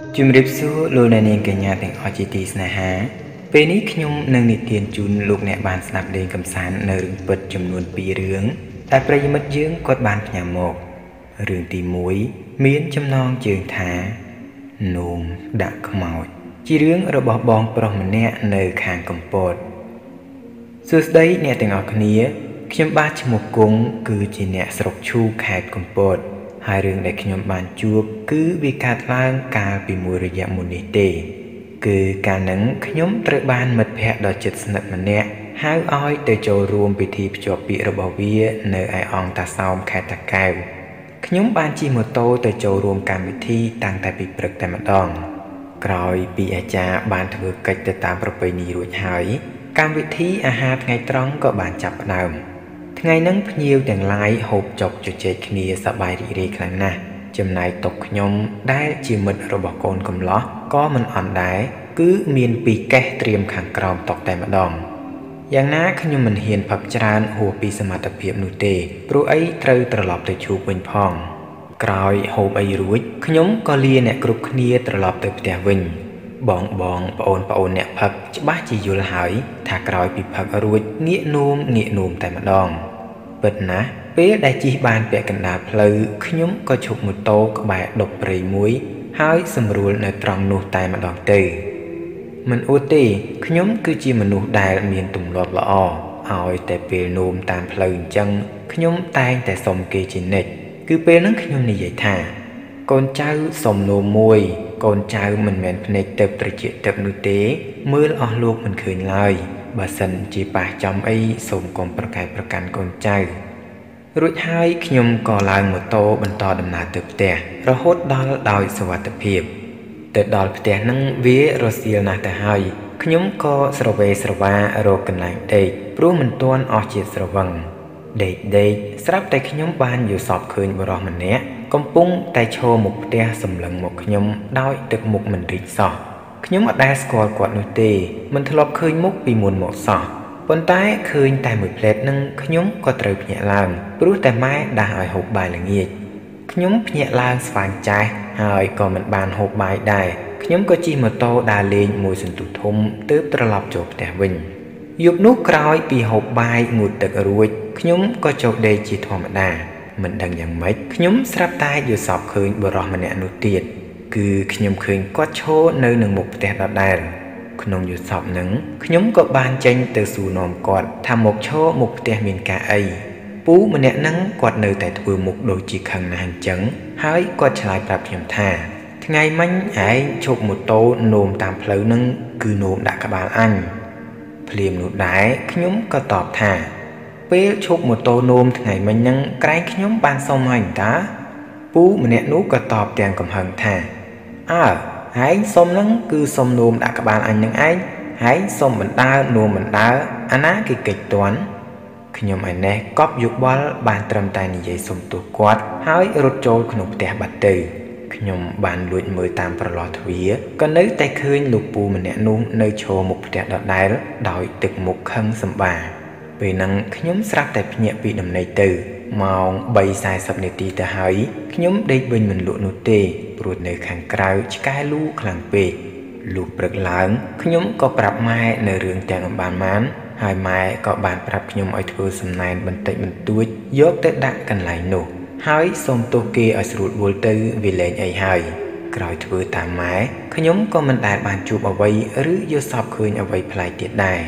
ជំរាបសួរលោកអ្នកនាងកញ្ញាទាំងអស់ជាទីស្នេហាពេលនេះខ្ញុំនឹងនិទានជូនលោកអ្នកបានស្ដាប់លេងកំសាន្តនៅរឿងពិតចំនួន2រឿងដែលប្រិយមិត្តយើងគាត់បានផ្ញើមករឿងទី1មានចំណងជើងថានោមដាក់ខ្មោចជារឿងរបស់បងប្រុសម្នាក់នៅខាងកំពតសួស្តីអ្នកទាំងអស់គ្នាខ្ញុំបាទឈ្មោះគង់គឺជាអ្នកស្រុកឈូខេត្តកំពតហើយរឿងដែលខ្ញុំបានជួបគឺវាកើតឡើងកាលពីមួយរយៈមុននេះទេគឺកាលហ្នឹងខ្ញុំត្រូវបានមិត្តភក្តិដ៏ជិតស្និទ្ធម្នាក់ហៅឲ្យទៅចូលរួមពិធីភ្ជាប់ពាក្យរបស់វានៅឯអង្គតាសោមខេត្តតាកែវខ្ញុំបានជិះម៉ូតូទៅចូលរួមកម្មវិធីតាំងតែពីព្រឹកតែម្ដងក្រោយពីអាចារ្យបានធ្វើកិច្ចទៅតាមប្រពៃណីរួចហើយកម្មវិធីអាហារថ្ងៃត្រង់ក៏បានចាប់ផ្ដើមថ្ងៃហ្នឹងភ្ញៀវទាំងឡាយហូបចុកជជែកគ្នាសប្បាយរីករាយខ្លាំងណាស់ចំណែកតុខ្ញុំដែលជាមិត្តរបស់កូនកំឡោះក៏មិនអន់ដែរគឺមានពីរកេះត្រៀមខាងក្រោមតុតែម្ដងយ៉ាងណាខ្ញុំមិនហ៊ានផឹកច្រើនហួសពីសមត្ថភាពនោះទេព្រោះអីត្រូវត្រឡប់ទៅឈូកវិញផងក្រោយហូបអីរួចខ្ញុំក៏លាអ្នកគ្រប់គ្នាត្រឡប់ទៅផ្ទះវិញបងប្អូនអ្នកផឹកច្បាស់ជាយល់ហើយថាក្រោយពីផឹករួចងាកនោមតែម្ដងពិតណាស់ពេលដែលជិះបានពាក់កណ្ដាលផ្លូវខ្ញុំក៏ឈប់ម៉ូតូក្បែរដប់ព្រៃមួយហើយសម្រួលនៅត្រង់នោះតែម្ដងទៅមិនអួតទេខ្ញុំគឺជាមនុស្សដែលមានទម្លាប់ល្អឲ្យតែពេលនោមតាមផ្លូវអញ្ចឹងខ្ញុំតែងតែសុំគេជានិច្ចគឺពេលហ្នឹងខ្ញុំនិយាយថាកូនចៅសុំនោមមួយកូនចៅមិនមែនភ្នែកទៅត្រជាទឹកនោះទេមើលអស់លោកមិនឃើញឡើយបើសិនជាប៉ះចំអីសូមកុំប្រកែកប្រកាន់កូនចៅរួចហើយខ្ញុំក៏ឡើងម៉ូតូបន្តដំណើរទៅផ្ទះរហូតដល់ដោយសុវត្ថិភាពទៅដល់ផ្ទះហ្នឹងវារសៀលណាស់ទៅហើយខ្ញុំក៏ស្រវេស្រវារកកន្លែងដេកព្រោះមិនទាន់អស់ជាតិស្រវឹងដេកស្រាប់តែខ្ញុំបានយល់សពឃើញបុរសម្នាក់កំពុងតែឈរមុខផ្ទះសម្លឹងមកខ្ញុំដោយទឹកមុខមិនរីកសោះខ្ញុំអត់ដែលស្គាល់គាត់នោះទេមិនធ្លាប់ឃើញមុខពីមុនមកសោះប៉ុន្តែឃើញតែមួយផ្លែតនឹងខ្ញុំក៏ត្រូវភ្ញាក់ឡើងព្រោះតែម៉ែដាស់ឲ្យហូបបាយល្ងាចខ្ញុំភ្ញាក់ឡើងស្វាងចាស់ហើយក៏មិនបានហូបបាយដែរខ្ញុំក៏ជិះម៉ូតូដើរលេងមួយសន្ទុះធំទើបត្រឡប់ចូលផ្ទះវិញយប់នោះក្រោយពីហូបបាយងូតទឹករួចខ្ញុំក៏ចូលដេកជាធម្មតាមិនដឹងយ៉ាងម៉េចខ្ញុំស្រាប់តែយល់សប្តិឃើញបុរសម្នាក់នោះទៀតគឺខ្ញុំឃើញគាត់ឈរនៅនឹងមុខផ្ទះដដែលក្នុងយល់សប្តិហ្នឹងខ្ញុំក៏បានចេញទៅសួរនាំគាត់ថាមកឈរមុខផ្ទះមានការអីពូម្នាក់ហ្នឹងគាត់នៅតែធ្វើមុខដូចជាខឹងណាស់អញ្ចឹងហើយគាត់ឆ្លើយប្រាប់ខ្ញុំថាថ្ងៃមិញឯងឈប់ម៉ូតូនោមតាមផ្លូវហ្នឹងគឺនោមដាក់ក្បាលអញភ្លាមនោះដែរខ្ញុំក៏តបថាពេលឈប់ម៉ូតូនោមថ្ងៃមិញហ្នឹងក្រែងខ្ញុំបានសុំហើយតាពូម្នាក់នោះក៏តបទាំងកំហឹងថាឯងសុំហ្នឹងគឺសុំនោមដាក់ក្បាលអញនឹងឯងឯងសុំបណ្ដើនោមបណ្ដើអាណាគេកិច្ចតន់ខ្ញុំឯនេះកប់យោបល់បានត្រឹមតែនិយាយសុំទោសគាត់ហើយរត់ចូលក្នុងផ្ទះបាត់ទៅខ្ញុំបានលួចមើលតាមប្រឡោះទ្វារក៏នៅតែឃើញលោកពូម្នាក់នោះនៅឈរមុខផ្ទះដដែលដោយទឹកមុខខឹងសម្បាពេលហ្នឹងខ្ញុំស្រាប់តែភ្ញាក់ពីដំណេកទៅម៉ោង 3:40 នាទីទៅហើយខ្ញុំដេកវិញមិនលក់នោះទេព្រោះនៅខាងក្រៅឆ្កែលូខ្លាំងពេកលុះព្រឹកឡើងខ្ញុំក៏ប្រាប់ម៉ែនៅរឿងទាំងអំបានហើយម៉ែក៏បានប្រាប់ខ្ញុំឲ្យធ្វើសំណែនបន្តិចបន្តួចយកទៅដាក់កន្លែងនោះហើយសូមទោសគេឲ្យស្រួលបួលទៅវាលែងអីហើយក្រោយធ្វើតាមម៉ែខ្ញុំក៏មិនដែលបានជួបអ្វីឬយល់សប្តិឃើញអ្វីប្លែកទៀតដែរ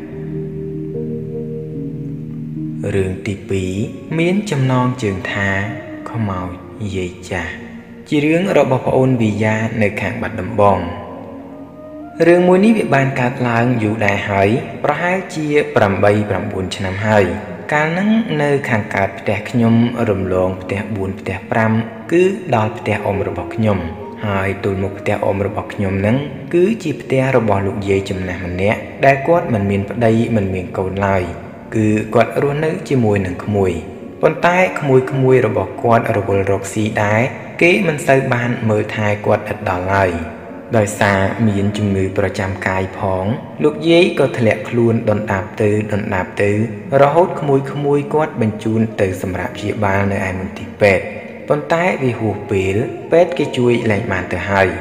រឿងទី2មានចំណងជើងថាខ្មោចយាយចាស់ជារឿងរបស់ប្អូនវីយ៉ានៅខាងបាត់ដំបងរឿងមួយនេះវាបានកើតឡើងយូរដែរហើយប្រហែលជា 8-9 ឆ្នាំហើយកាលហ្នឹងនៅខាងកើតផ្ទះខ្ញុំរំលងផ្ទះ4ផ្ទះ5គឺដល់ផ្ទះអ៊ំរបស់ខ្ញុំហើយទល់មុខផ្ទះអ៊ំរបស់ខ្ញុំហ្នឹងគឺជាផ្ទះរបស់លោកយាយចំណាស់ម្នាក់ដែលគាត់មិនមានប្តីមិនមានកូនឡើយគឺគាត់រស់នៅជាមួយនឹងក្មួយប៉ុន្តែក្មួយរបស់គាត់រវល់រកស៊ីដែរគេមិនសូវបានមើលថែគាត់ឥតដល់ឡើយដោយសារមានជំងឺប្រចាំកាយផងលោកយាយក៏ធ្លាក់ខ្លួនដុនដាបទៅរហូតក្មួយគាត់បញ្ជូនទៅសម្រាប់ព្យាបាលនៅឯមន្ទីរពេទ្យប៉ុន្តែវាហួសពេលពេទ្យគេជួយលែងបានទៅហើយ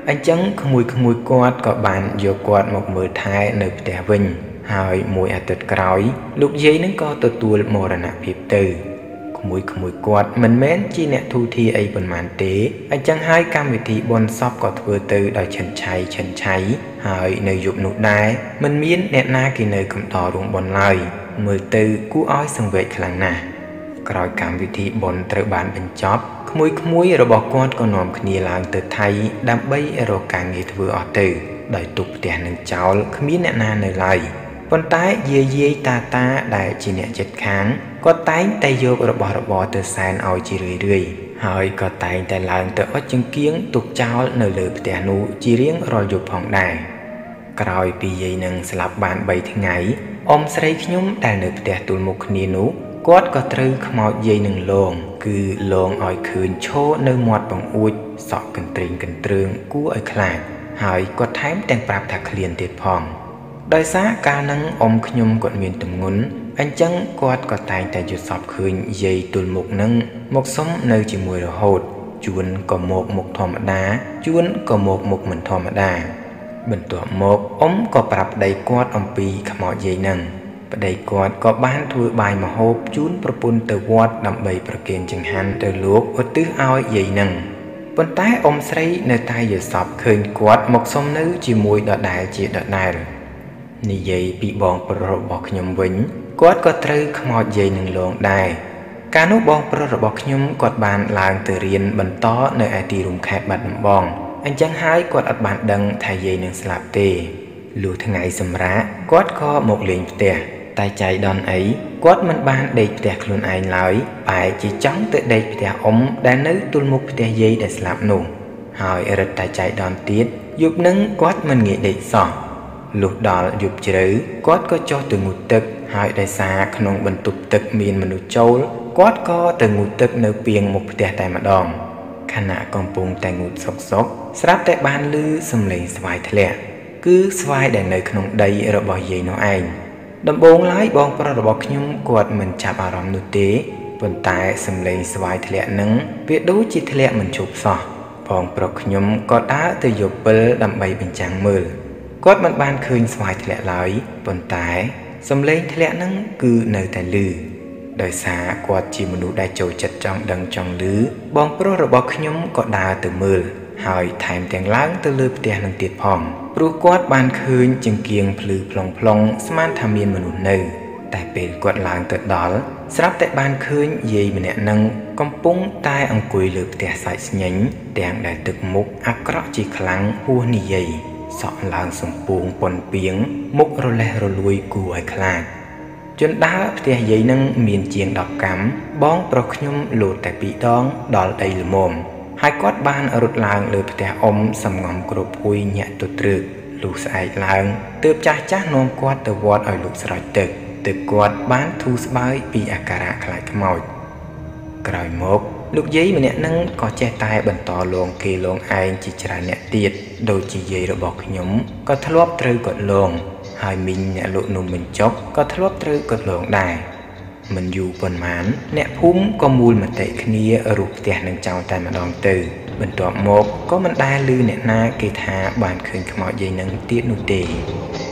anh chẳng khmui quạt có bàn vô quạt một mưa thái nơi tè vinhហើយមួយអាទិត្យក្រោយលោកយាយនឹងក៏ទទួលមរណភាពទៅក្មួយគាត់មិនមែនជាអ្នកទូធាអីប៉ុន្មានទេអញ្ចឹងហើយកម្មវិធីបុណ្យសពក៏ធ្វើទៅដោយឆិនឆៃហើយនៅយប់នោះដែរមិនមានអ្នកណាគេនៅកំដររោងបុណ្យឡើយមើលទៅគួរឲ្យសង្វេគខ្លាំងណាស់ក្រោយកម្មវិធីបុណ្យត្រូវបានបញ្ចប់ក្មួយរបស់គាត់ក៏នាំគ្នាឡើងទៅថៃដើម្បីរកការងារធ្វើអស់ទៅដោយទុកផ្ទះនឹងចោលគ្មានអ្នកណានៅឡើយប៉ុន្តែយាយតាដែលជាអ្នកជិតខាងគាត់តែងតែយករបស់របរទៅសែនឲ្យជារឿយហើយក៏តែងតែឡើងទៅអុជចង្គៀងទុកចោលនៅលើផ្ទះនោះជារៀងរាល់យប់ផងដែរក្រោយពីយាយនឹងស្លាប់បាន3ថ្ងៃអ៊ំស្រីខ្ញុំដែលនៅផ្ទះទល់មុខគ្នានោះគាត់ក៏ត្រូវខ្មោចយាយនឹងលងគឺលងឲ្យឃើញឈរនៅមាត់បង្អួចសក់កន្ទ្រឹងគួរឲ្យខ្លាចហើយគាត់ថែមទាំងប្រាប់ថាឃ្លានទៀតផងដោយសារកាលនឹងអ៊ំខ្ញុំគាត់មានទម្ងន់អញ្ចឹងគាត់ក៏តែងតែយល់សពឃើញយាយទល់មុខនឹងមកសុំនៅជាមួយរហូតជួនក៏មកមុខធម្មតាជួនក៏មកមុខមិនធម្មតាបន្ទាប់មកអ៊ំក៏ប្រាប់ប្តីគាត់អំពីខ្មោចយាយនឹងប្តីគាត់ក៏បានធ្វើបាយម្ហូបជូនប្រពន្ធទៅវត្តដើម្បីប្រគេនចង្ហាន់ទៅលោកឧទ្ទិសឲ្យយាយនឹងប៉ុន្តែអ៊ំស្រីនៅតែយល់សពឃើញគាត់មកសុំនៅជាមួយដដែលជាដដែលនិយាយពីបងប្រុសរបស់ខ្ញុំវិញគាត់ក៏ត្រូវខ្មោចយាយនឹងលងដែរកាលនោះបងប្រុសរបស់ខ្ញុំគាត់បានឡើងទៅរៀនបន្តនៅឯទីរួមខេត្តបាត់ដំបងអញ្ចឹងហើយគាត់អត់បានដឹងថាយាយនឹងស្លាប់ទេលុះថ្ងៃសម្រាកគាត់ក៏មកលេងផ្ទះតែចៃដន្យអីគាត់មិនបានដេកផ្ទះខ្លួនឯងឡើយបែរជាចង់ទៅដេកផ្ទះអ៊ំដែលនៅទល់មុខផ្ទះយាយដែលស្លាប់នោះហើយរឹតតែចៃដន្យទៀតយប់នឹងគាត់មិនងាយដេកសោះលុះដល់យប់ជ្រៅគាត់ក៏ចុះទៅងូតទឹកហើយដោយសារក្នុងបន្ទប់ទឹកមានមនុស្សចូលគាត់ក៏ទៅងូតទឹកនៅពាងមុខផ្ទះតែម្ដងខណៈកំពុងតែងូតសុកស្រាប់តែបានឮសំឡេងស្វាយធ្លាក់គឺស្វាយដែលនៅក្នុងដីរបស់យាយនោះឯងដំបូងឡើយបងប្រុសរបស់ខ្ញុំគាត់មិនចាប់អារម្មណ៍នោះទេប៉ុន្តែសំឡេងស្វាយធ្លាក់នឹងវាដូចជាធ្លាក់មិនជប់សោះបងប្រុសខ្ញុំក៏ដើរទៅយកពិលដើម្បីបញ្ចាំងមើលគាត់មិនបានឃើញស្វាយធ្លាក់ឡើយប៉ុន្តែសំឡេងធ្លាក់នឹងគឺនៅតែឮដោយសារគាត់ជាមនុស្សដែលចូលចិត្តចង់ដឹងចង់ឮបងប្រុសរបស់ខ្ញុំក៏ដើរទៅមើលហើយថែមទាំងឡើងទៅលើផ្ទះនឹងទៀតផងព្រោះគាត់បានឃើញចង្គៀងភ្លឺផ្លុងស្មានថាមានមនុស្សនៅតែពេលគាត់ឡើងទៅដល់ស្រាប់តែបានឃើញយាយម្នាក់នឹងកំពុងតែអង្គុយលើផ្ទះសាច់ស្ញេញទាំងដែលទឹកមុខអាក្រក់ជាខ្លាំងហួសនិយាយសក់ឡើងសំពួងប៉ុនពីងមុខរលេះរលួយគួរឲ្យខ្លាចជន់ដើរផ្ទះយាយនឹងមានជាង10កាំបងប្រុសខ្ញុំលោតតែ2ដងដល់ដីល្មមហើយគាត់បានរត់ឡើងលើផ្ទះអ៊ំសំងំគ្របភួយញាក់ទៅត្រឹកលុះស្អែកឡើងទើបចាស់នាំគាត់ទៅវត្តឲ្យលោកស្រោចទឹកគាត់បានធូរស្បើយពីអាការៈខ្លាចខ្មោចក្រោយមកលោកយាយម្នាក់នឹងក៏ចេះតែបន្តលងគេលងឯងជាច្រើនអ្នកទៀតដូចជាយាយរបស់ខ្ញុំក៏ធ្លាប់ត្រូវគាត់លងហើយមីងអ្នកលក់នំបញ្ចុកក៏ធ្លាប់ត្រូវគាត់លងដែរមិនយូរប៉ុន្មានអ្នកភូមិក៏មូលមតិគ្នារុះផ្ទះនឹងចោលតែម្ដងទៅបន្ទាប់មកក៏មិនដែលឮអ្នកណាគេថាបានឃើញខ្មោចយាយនឹងទៀតនោះទេ